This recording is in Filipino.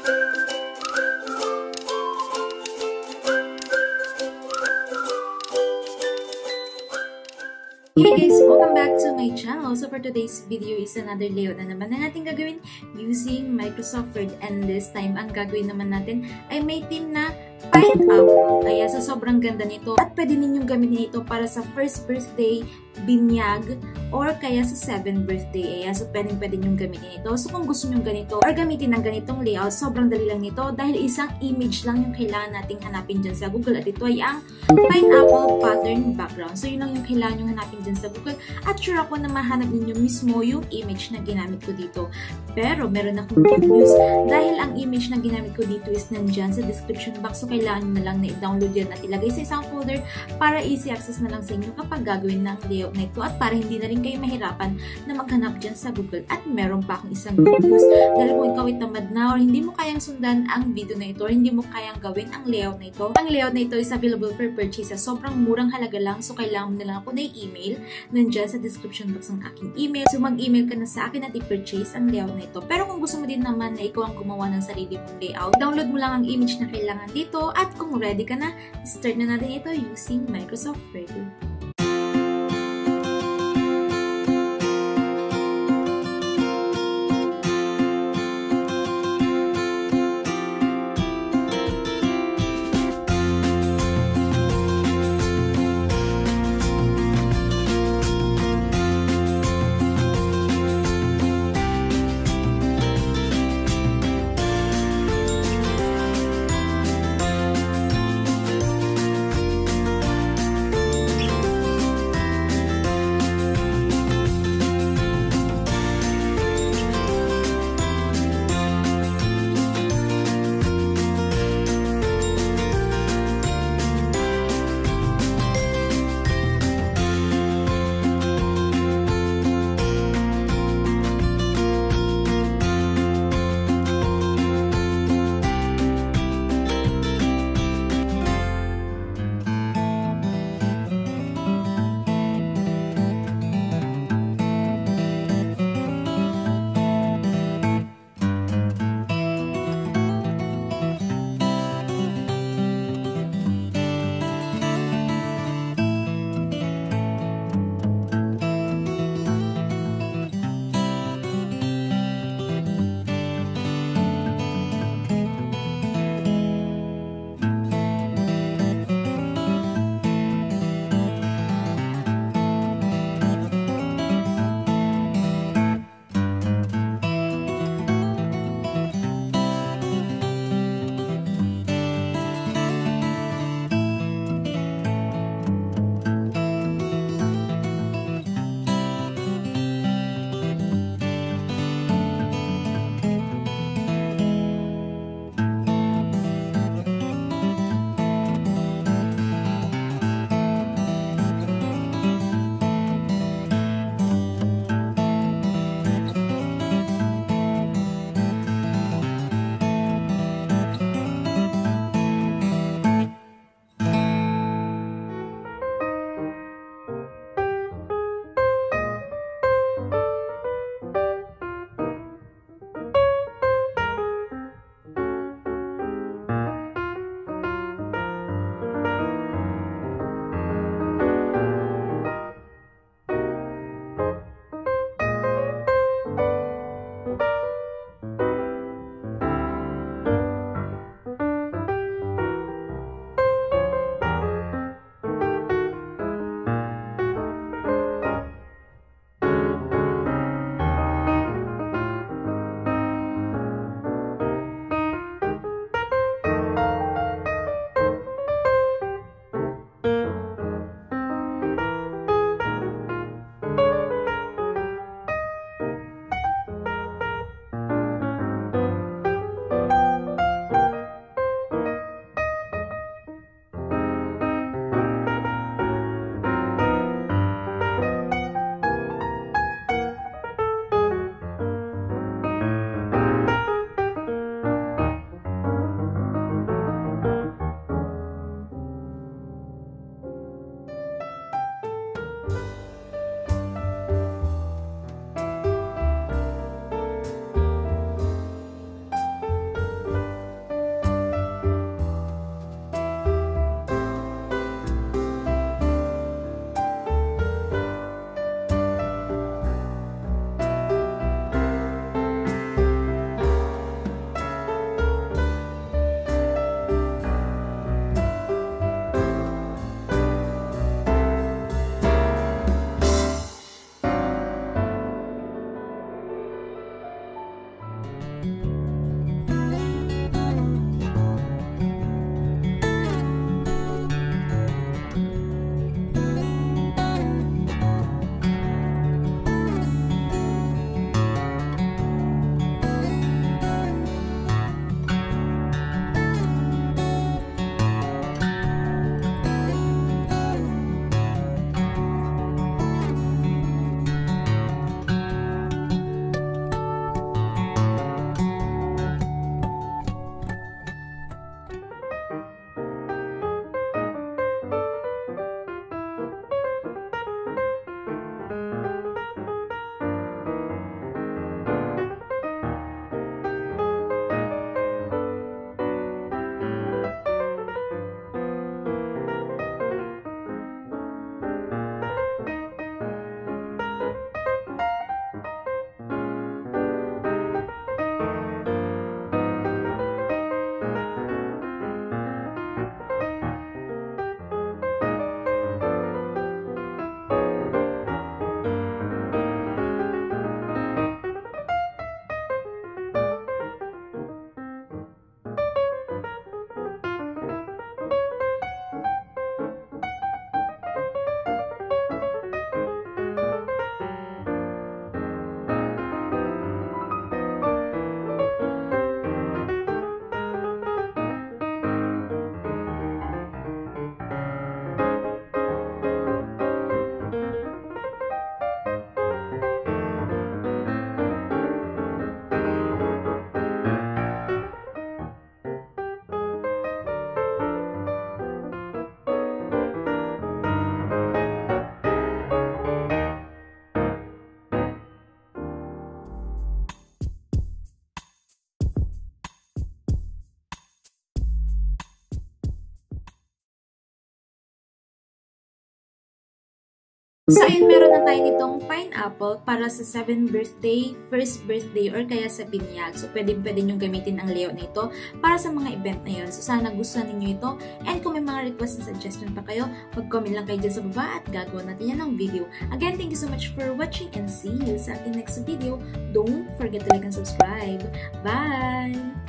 Hey guys! Welcome back to my channel. So for today's video is another layout na naman na natin gagawin using Microsoft Word, and this time ang gagawin naman natin ay may theme na pineapple. Kaya so sobrang ganda nito at pwede ninyong gamitin ito para sa first birthday, binyag, or kaya sa 7th birthday. Kaya so pwede ninyong gamitin ito. So kung gusto nyong ganito or gamitin ng ganitong layout, sobrang dali lang nito dahil isang image lang yung kailangan nating hanapin dyan sa Google, at ito ay ang pineapple pattern background. So yun lang yung kailangan yung hanapin dyan sa Google, at sure ako na mahanap ninyo mismo yung image na ginamit ko dito. Pero meron akong good news dahil ang image na ginamit ko dito is nandyan sa description box. So kailangan na lang na i-download yan at ilagay sa isang folder para easy access na lang sa inyo kapag gagawin ng layout na ito, at para hindi na rin kayo mahirapan na maghanap dyan sa Google. At meron pa akong isang good news dahil kung ikaw ay tamad na or hindi mo kayang sundan ang video na ito or hindi mo kayang gawin ang layout na ito, ang layout na ito is available for purchase sa sobrang murang halaga lang. So kailangan mo na lang ako na i-email, nandyan sa description box ng aking email. So mag-email ka na sa akin at i-purchase ang layout na ito. Pero kung gusto mo din naman na ikaw ang gumawa ng sarili mong layout, download mo lang ang image na kailangan dito, at kung ready ka na, start na natin ito using Microsoft Word. So, ayun, meron na tayo nitong pineapple para sa 7th birthday, 1st birthday, or kaya sa binyag. So, pwede nyo gamitin ang layout nito para sa mga event na yun. So, sana gustuhan ninyo ito. And kung may mga request and suggestion pa kayo, mag-comment lang kayo dyan sa baba at gagawa natin yan ng video. Again, thank you so much for watching and see you sa ating next video. Don't forget to like and subscribe. Bye!